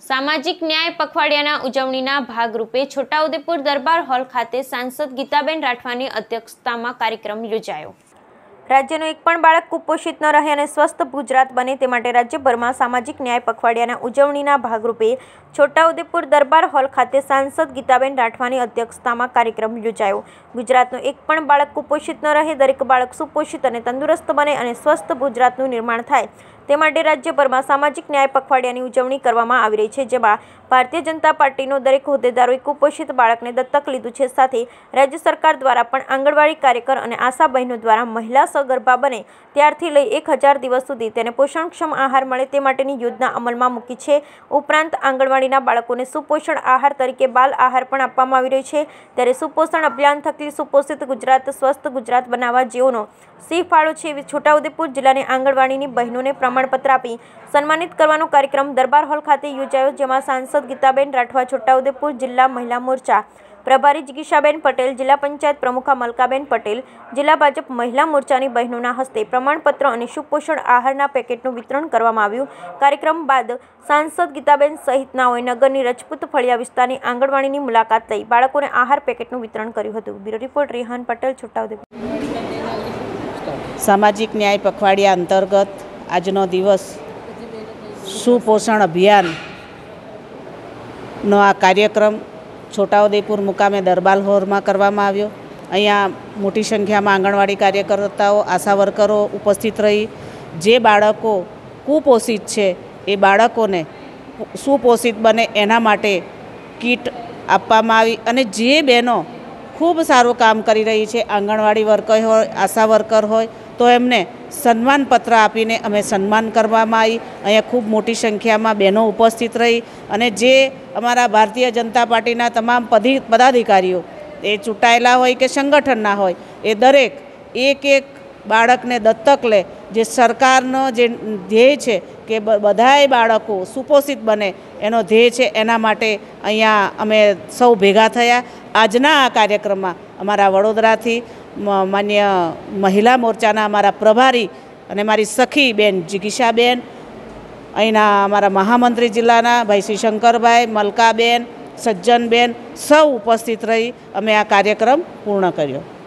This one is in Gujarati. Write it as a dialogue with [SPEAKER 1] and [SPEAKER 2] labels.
[SPEAKER 1] सामाजिक न्याय पखवाड़ियाना उजवણીના ભાગરૂપે છોટાઉદેપુર દરબાર હોલ ખાતે સાંસદ ગીતાબેન રાઠવાની અધ્યક્ષતામાં કાર્યક્રમ યોજાયો। રાજ્યનું એક પણ બાળક કુપોષિત ન રહે અને સ્વસ્થ ગુજરાત બને તે માટે રાજ્યભરમાં સામાજિક ન્યાય પખવાડિયાના ઉજવણીના ભાગરૂપે છોટાઉદેપુર દરબાર હોલ ખાતે સાંસદ ગીતાબેન રાઠવાની અધ્યક્ષતામાં કાર્યક્રમ યોજાયો। ગુજરાતનું એક પણ બાળક કુપોષિત ન રહે, દરેક બાળક સુપોષિત અને તંદુરસ્ત બને અને સ્વસ્થ ગુજરાતનું નિર્માણ થાય તે માટે રાજ્યભરમાં સામાજિક ન્યાય પખવાડિયાની ઉજવણી કરવામાં આવી રહી છે, જેમાં ભારતીય જનતા પાર્ટીનો દરેક હોદ્દેદારોએ કુપોષિત બાળકને દત્તક લીધું છે। સાથે રાજ્ય સરકાર દ્વારા પણ આંગણવાડી કાર્યકર અને આશા બહેનો દ્વારા મહિલા સગર્ભા બને ત્યારથી લઈ 1000 દિવસ સુધી તેને પોષણક્ષમ આહાર મળે તે માટેની યોજના અમલમાં મૂકી છે। ઉપરાંત આંગણવાડીના બાળકોને સુપોષણ આહાર તરીકે બાલ આહાર પણ આપવામાં આવી રહ્યો છે। ત્યારે સુપોષણ અભિયાન થકી સુપોષિત ગુજરાત, સ્વસ્થ ગુજરાત બનાવવા જેઓનો સિંહ ફાળો છે એવી છોટાઉદેપુર જિલ્લાની આંગણવાડીની બહેનોને પ્રમાણપત્ર આપી સન્માનિત કરવાનો કાર્યક્રમ દરબાર હોલ ખાતે યોજાયો, જેમાં સાંસદ ગીતાબેન રાઠવા, છોટાઉદેપુર જિલ્લા મહિલા મોરચા પ્રભારી જિગીશાબેન પટેલ, જિલ્લા પંચાયત પ્રમુખા મલકાબેન પટેલ, જિલ્લા ભાજપ મહિલા મોરચાની બહેનોના હસ્તે પ્રમાણપત્ર અને સુપોષણ આહારના પેકેટનું વિતરણ કરવામાં આવ્યું। કાર્યક્રમ બાદ સાંસદ ગીતાબેન સહિતનાઓએ નગરની રજપૂત ફળિયા વિસ્તારની આંગણવાડીની મુલાકાત લઈ બાળકોને આહાર પેકેટનું વિતરણ કર્યું હતું। Bureau report Rehan Patel, Chhotaudepur.
[SPEAKER 2] सामाजिक न्याय पखवाड़िया अंतर्गत आजनो दिवस सुपोषण अभियान नो आ कार्यक्रम छोटाउदेपुर मुकामे दरबार होल में करवामां आव्यो। अहींया मोटी संख्या में आंगणवाड़ी कार्यकर्ताओं, आशा वर्करो उपस्थित रही जे बाळको कुपोषित छे ए बाळकोने सुपोषित बने एना माटे किट आपवामां आवी अने जे बहनों खूब सारू काम करी रही है, आंगणवाड़ी वर्कर होय, आशा वर्कर होय तो एमने सन्मान पत्र आपीने अमे सन्मान करवामां आई। अहींया खूब मोटी संख्या में बहनों उपस्थित रही अने जे अमारा भारतीय जनता पार्टीना तमाम पदाधिकारीओ ए चूंटायेला होय के संगठनना होय ए दरेक एक एक बाळकने दत्तक ले। जे सरकारनो जे ध्येय छे के बधाय बाळको सुपोषित बने एनो ध्येय छे, एना माटे अहींया अमे सौ भेगा थया। आजना आ कार्यक्रममां अमारा वडोदराथी मान्य महिला मोर्चाना अमारा प्रभारी अने मारी सखी बेन जिगीशाबेन, अहींना अमारा महामंत्री जिल्लाना भाई श्री शंकरभाई, मलकाबेन, सज्जनबेन सौ उपस्थित रही अमे आ कार्यक्रम पूर्ण कर्यो।